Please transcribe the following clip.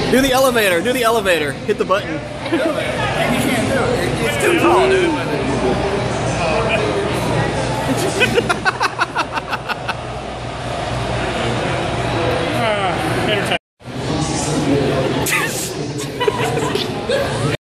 Do the elevator. Do the elevator. Hit the button. You can't do it. It's too tall, dude.